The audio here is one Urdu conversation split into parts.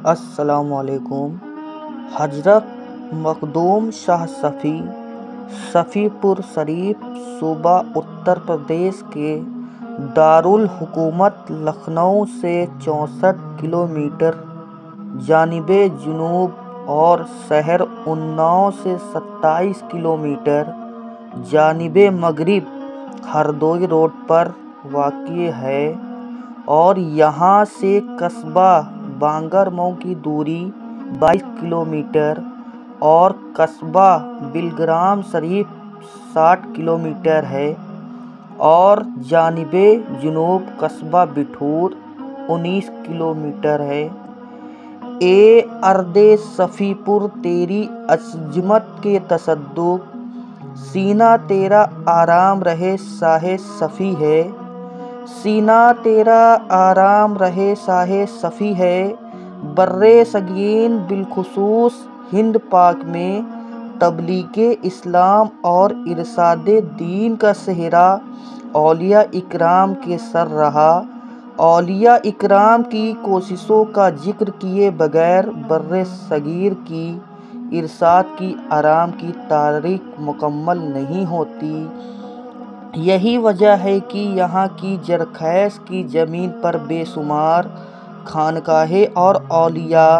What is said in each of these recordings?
السلام علیکم۔ حضرت مخدوم شاہ صفی صفی پور شریف صوبہ اتر پردیش کے دارالحکومت لکھنؤ سے 64 کلومیٹر جانب جنوب اور شہر اناؤ سے 27 کلومیٹر جانب مغرب ہردوئی روڈ پر واقع ہے اور یہاں سے قصبہ بانگرمئو کی دوری 22 کلومیٹر اور قصبہ بلگرام شریف 60 کلومیٹر ہے اور جانب جنوب قصبہ بٹھور 19 کلومیٹر ہے۔ اے ارض صفی پور تیری عظمت کے تصدق، سینہ تیرا آرام رہے شاہ صفی ہے، سینہ تیرا آرام رہے شاہ صفی ہے۔ برِ صغیر بالخصوص ہند پاک میں تبلیغ اسلام اور ارشاد دین کا سہرا اولیاء اکرام کے سر رہا۔ اولیاء اکرام کی کوششوں کا ذکر کیے بغیر برِ صغیر کی ارشاد کی آرام کی تاریخ مکمل نہیں ہوتی۔ یہی وجہ ہے کہ یہاں کی زرخیز کی زمین پر بے شمار خانقاہیں اور اولیاء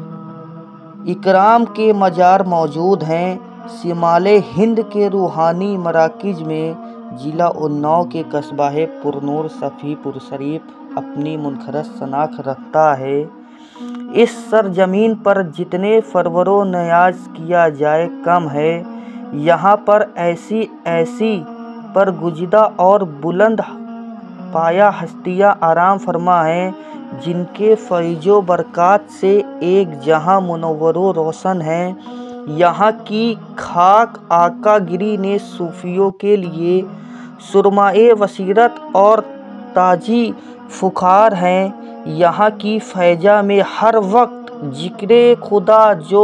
اکرام کے مزار موجود ہیں۔ شمال ہند کے روحانی مراکز میں ضلع اناؤ کے قصبہ پرنور صفی پور شریف اپنی منفرد شناخت رکھتا ہے۔ اس سرزمین پر جتنے پرور و نیاز کیا جائے کم ہے۔ یہاں پر ایسی برگزیدہ اور بلند پایہ ہستیاں آرام فرما ہیں جن کے فیض و برکات سے ایک جہاں منور و روشن ہے۔ یہاں کی خاک آقا گری نے صوفیوں کے لیے سرمایہ بصیرت اور تاجِ فخار ہے۔ یہاں کی فضا میں ہر وقت ذکر خدا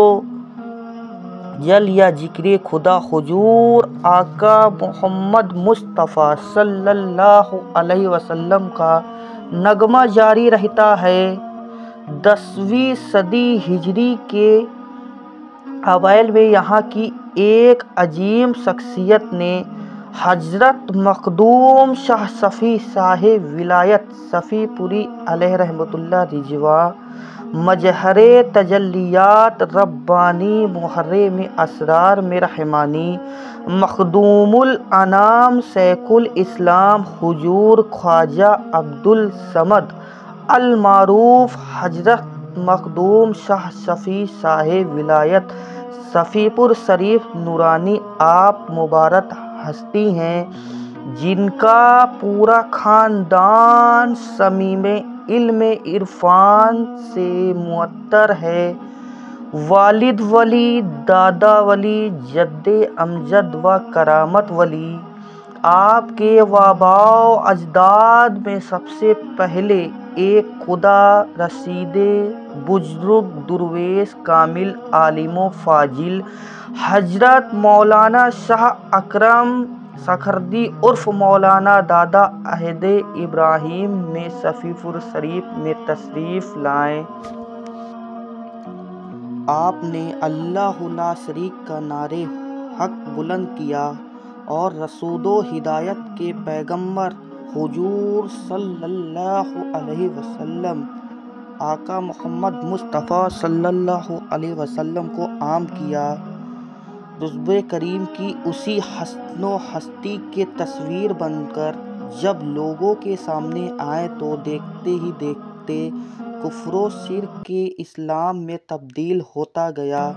جل یا ذکر خدا حضور آقا محمد مصطفیٰ صلی اللہ علیہ وسلم کا نغمہ جاری رہتا ہے۔ 10ویں صدی ہجری کے اوائل میں یہاں کی ایک عظیم شخصیت نے حضرت مخدوم شاہ صفی صاحب ولایت صفی پوری علیہ رحمۃ اللہ رضوان، مظہر تجلیات ربانی، محرم اسرار میں رحمانی، مخدوم الانام، شیخ الاسلام حضور خواجہ عبدالصمد المعروف حضرت مخدوم شاہ صفی صاحب ولایت صفی پور شریف نورانی آپ مبارک ہستی ہیں جن کا پورا خاندان صمیم علم عرفان سے معطر ہے۔ والد ولی، دادا ولی، جد امجد و کرامت ولی۔ آپ کے آباء و اجداد میں سب سے پہلے ایک خدا رسید بزرگ درویش کامل عالم و فاضل حضرت مولانا شاہ اکرم سکھردی عرف مولانا دادا عہد ابراہیم میں صفی پور شریف میں تشریف لائے۔ آپ نے اللہ لا شریک کا نعرہ حق بلند کیا اور رشد و ہدایت کے پیغمبر حضور صلی اللہ علیہ وسلم آقا محمد مصطفیٰ صلی اللہ علیہ وسلم کو عام کیا۔ رسول کریم کی اسی حسن و ہستی کے تصویر بن کر جب لوگوں کے سامنے آئے تو دیکھتے ہی دیکھتے کفر و شرک کے اسلام میں تبدیل ہوتا گیا۔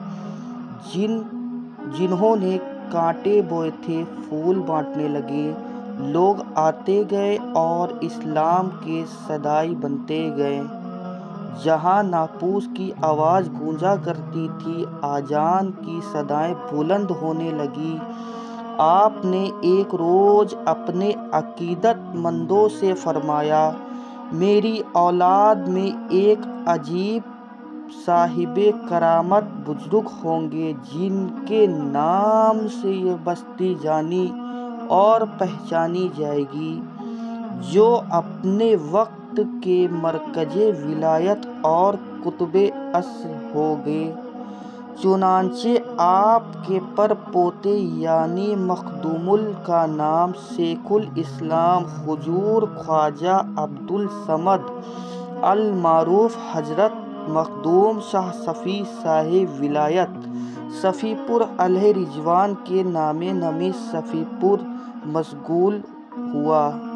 جنہوں نے کانٹے بوئے تھے پھول بانٹنے لگے، لوگ آتے گئے اور اسلام کے شادی بنتے گئے۔ جہاں ناقوس کی آواز گونجا کرتی تھی اذان کی صدائیں بلند ہونے لگیں۔ آپ نے ایک روز اپنے عقیدت مندوں سے فرمایا، میری اولاد میں ایک عجیب صاحب کرامت بزرگ ہوں گے جن کے نام سے یہ بستی جانی اور پہچانی جائے گی، جو اپنے وقت خط کے مرکز ولایت اور کتب اصل ہو گئے۔ چنانچہ آپ کے پر پوتے یعنی مخدوم کا نام شیخ الاسلام حضور خواجہ عبدالصمد المعروف حضرت مخدوم شاہ صفی صاحب ولایت صفی پور علیہ رضوان کے نام نامی صفی پور مشغول ہوا۔